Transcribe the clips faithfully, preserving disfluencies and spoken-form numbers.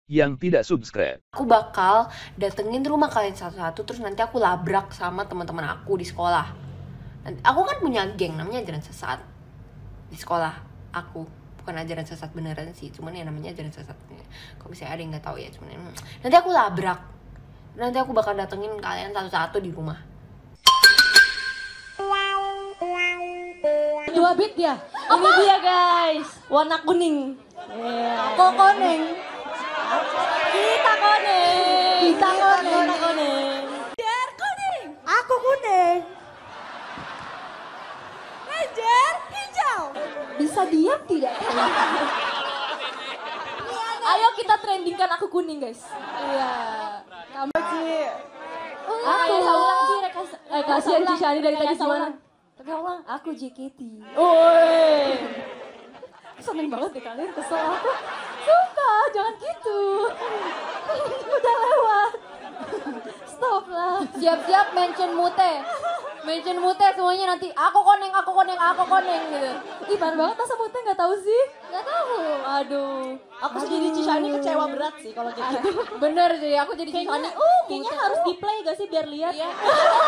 yang tidak subscribe. Aku bakal datengin rumah kalian satu-satu, terus nanti aku labrak sama teman-teman aku di sekolah. Nanti, aku kan punya geng namanya Ajaran Sesat di sekolah aku. Bukan ajaran sesat beneran sih, cuman ya namanya ajaran sesat. Kalau misalnya ada yang nggak tahu ya, cuman hmm. nanti aku labrak. Nanti aku bakal datengin kalian satu-satu di rumah. Dua bit ya. Ini dia guys, warna kuning. Yeah. Kok kuning? Kita kuning. Kita kuning. Kita kuning. Ranger kuning. Aku kuning. Ranger hijau. Bisa diam tidak? Ayo kita trendingkan aku kuning guys. Iya. Kamu sih. Aku ulang sih rekas. Eh kasihan Cishani dari tadi gimana? Ulang, aku J K T. Woi. Seneng banget deh kalian, kesel aku. Sumpah, jangan gitu. Udah lewat. Stop lah. Siap-siap mention mute. Mention mute semuanya nanti. Aku koneng, aku koneng, aku koneng gitu. Ih, parah banget masa mute nggak tahu sih? Nggak tahu. Aduh. Aku sih jadi Cishani kecewa berat sih kalau kayak gitu. Bener sih, aku jadi Cishani. Uh, kayaknya harus di play gak sih biar lihat? Iya.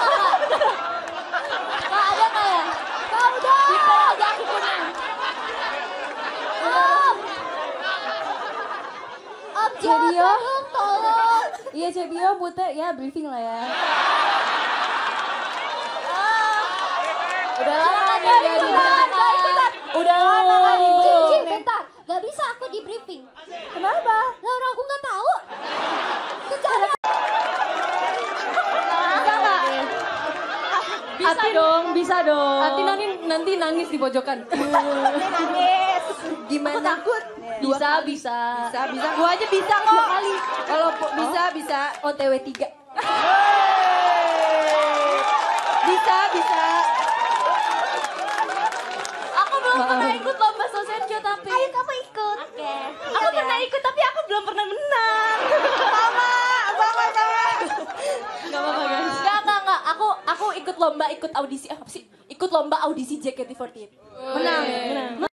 Kak, ada nggak ya? Kak, udah. Di play aja aku kuning. Om. Om, Cebio. Tolong. Iya, Cebio, mute. Ya, briefing lah ya. Udah lama nih jadi udah lama kan Cici, bentar, gak bisa aku di briefing. Kenapa? Lah orang aku gak tahu. Secara bisa dong, bisa dong. Hati nanti nanti nangis di pojokan. Nangis. Gimana? Aku takut. Bisa, bisa. Bisa, bisa. Gua aja bisa kok. Dua kali. Kalau bisa, bisa. O T W tiga. Bisa, bisa. Aku pernah ikut lomba Sosenjo tapi ayo kamu ikut. Oke. Okay. Aku ya. Pernah ikut tapi aku belum pernah menang. Sama, sama, sama. Gak apa-apa guys. Gak, gak, gak. Aku aku ikut lomba, ikut audisi apa sih? Ikut lomba audisi J K T empat puluh delapan. Menang, menang.